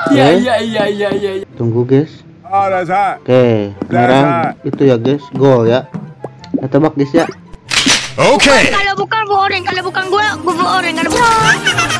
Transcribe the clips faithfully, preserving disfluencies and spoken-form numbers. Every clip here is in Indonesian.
Iya iya iya iya iya. Tunggu guys. Oh, that's hot. Oke, merah itu ya guys, gol ya. Kita tebak guys ya. Oke. Okay. Kalau bukan gue orang, kalau bukan gue, gue orang. Kalau bukan.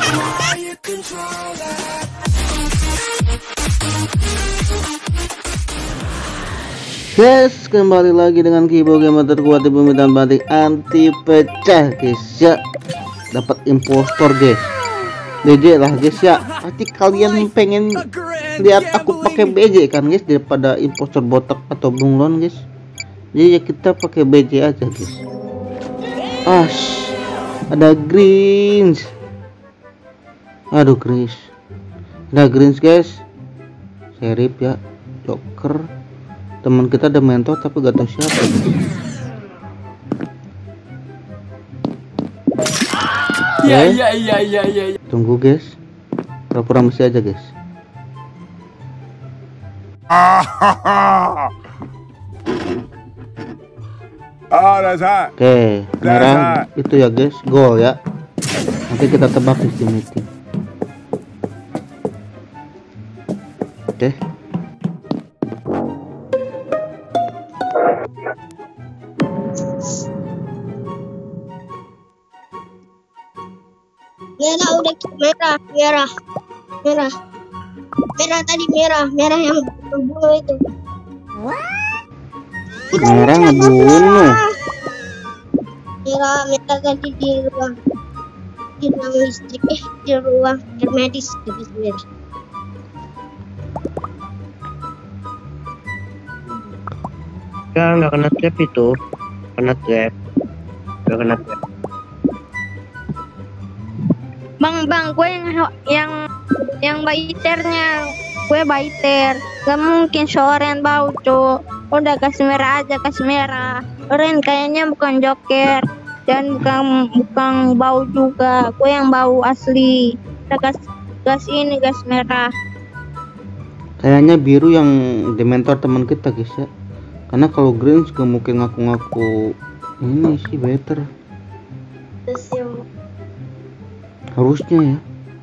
Guys, kembali lagi dengan Kibo Gamer terkuat di bumi dan banting anti pecah guys ya. Dapat impostor guys. B J lah guys ya. Pasti kalian pengen lihat aku pakai B J kan guys, daripada impostor botak atau bunglon guys. Jadi ya kita pakai B J aja guys. Ash, ada greens. Aduh greens. Ada greens guys. Serip ya. Joker. Teman kita ada mentor tapi gak tahu siapa guys. Iya iya iya iya iya. Tunggu guys. Pura-pura masih aja guys. Oh, that's hot. Oke, merah itu ya guys, gol ya. Nanti kita tebak di sini. Oke. Merah udah merah, merah, merah, merah tadi merah, merah yang bunuh itu. Merah ngebunuh. Merah, merah tadi di ruang, di ruang listrik, eh di ruang medis, di medis. Enggak, enggak kena trap itu, kena trap, enggak kena trap. Bang, bang, gue yang yang yang baiternya, gue baiter. Gak mungkin seorang bau cuk. Udah kasih merah aja, kasih merah. Orang kayaknya bukan joker dan bukan bukan bau juga. Gue yang bau asli. Udah gas gas ini gas merah. Kayaknya biru yang dementor teman kita guys ya. Karena kalau green juga mungkin ngaku-ngaku ini sih better. Harusnya ya.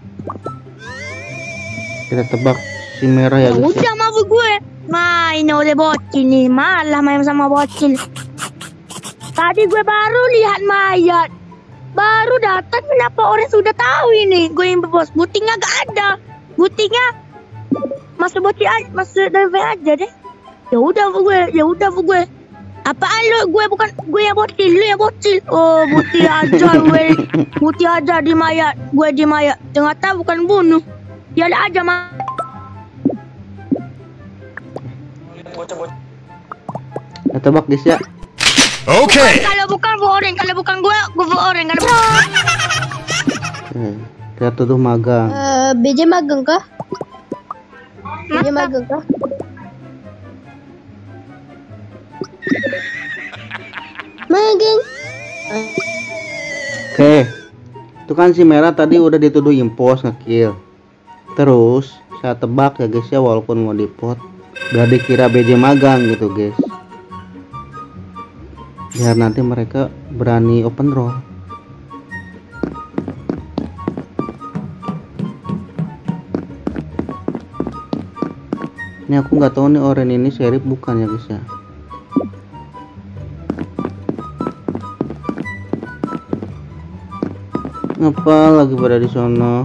Kita tebak si merah ya guys. Udah mabuk gue. Main oleh bocil nih, malah main sama bocil. Tadi gue baru lihat mayat. Baru datang, kenapa orang sudah tahu ini? Gue yang bos, butingnya gak ada. Butingnya masuk bocil aja, masuk D V aja deh. Ya udah gue, ya udah gue. Apaan lu? Gue bukan gue yang bocil, lu yang bocil. Oh, buti aja gue. Buti aja di mayat, gue di mayat. Ternyata bukan bunuh. Dia aja mah. Kita tebak guys ya. Oke. Okay. Kalau bukan gue orang, kalau bukan gue, gue orang. Kalau bukan. Eh, kita tuduh magang. Uh, B J magang kah? B J magang kah? Magang. Oke. Itu kan si merah tadi udah dituduh impos ngekill. Terus saya tebak ya guys ya, walaupun mau dipot biar dikira B J magang gitu guys. Biar nanti mereka berani open roll. Ini aku nggak tahu nih orang ini serif bukan ya guys ya. Ngapa lagi pada di sono?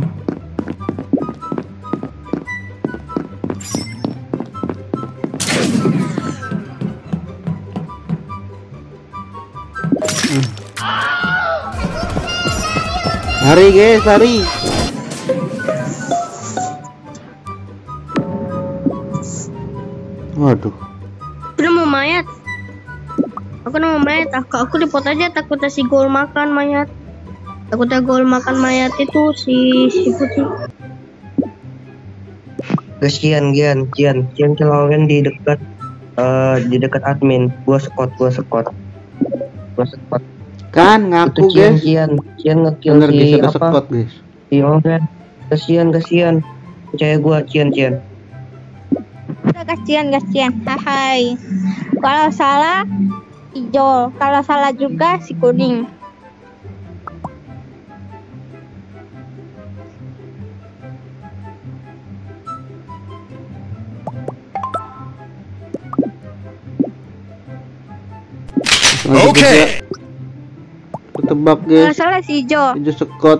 Hmm. Hari guys, hari. Waduh. Aku nemu mayat. Aku nemu mayat. Aku aku dipot aja, takutnya si gol makan mayat. Takutnya gol makan mayat itu si si putih. Kasihan Gian, Gian, Gian celawin di dekat uh, di dekat admin. Gua sekot, gua sekot. Gua sekot. Kan ngaku guys. Gian, Gian ngekill Bener, si guys, apa? sekot guys. Iya kan. Kasihan, kasihan. Percaya gua, Gian, Gian. Udah kasihan, kasihan. Hai. Kalau salah hijau, kalau salah juga si kuning. Lanjut, Oke. guys, ya. Aku tebak Nggak guys, salah si Jo. hijau sekot.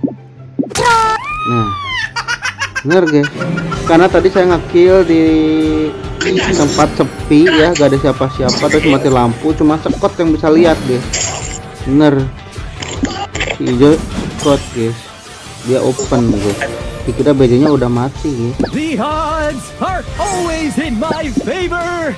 Nah, bener guys, karena tadi saya nge-kill di tempat sepi ya, gak ada siapa-siapa, terus mati lampu, cuma sekot yang bisa lihat guys. Bener, si hijau sekot guys, dia open guys. Dikira B J-nya udah mati guys. The odds are always in my favor.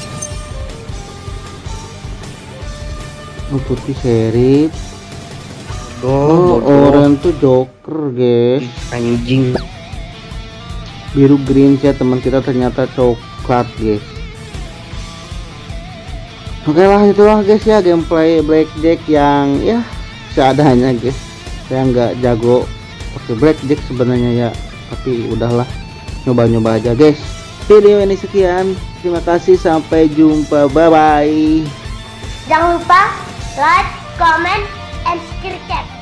Oh, putih serif. Oh, Oh, bodoh. oranye tuh joker guys. Anjing. Biru green ya teman kita ternyata coklat guys. Oke lah, itulah guys ya gameplay blackjack yang ya seadanya guys. Saya nggak jago pakai blackjack sebenarnya ya, tapi udahlah, nyoba-nyoba aja guys. Video ini sekian, terima kasih, sampai jumpa, bye bye. Jangan lupa like, comment, and subscribe.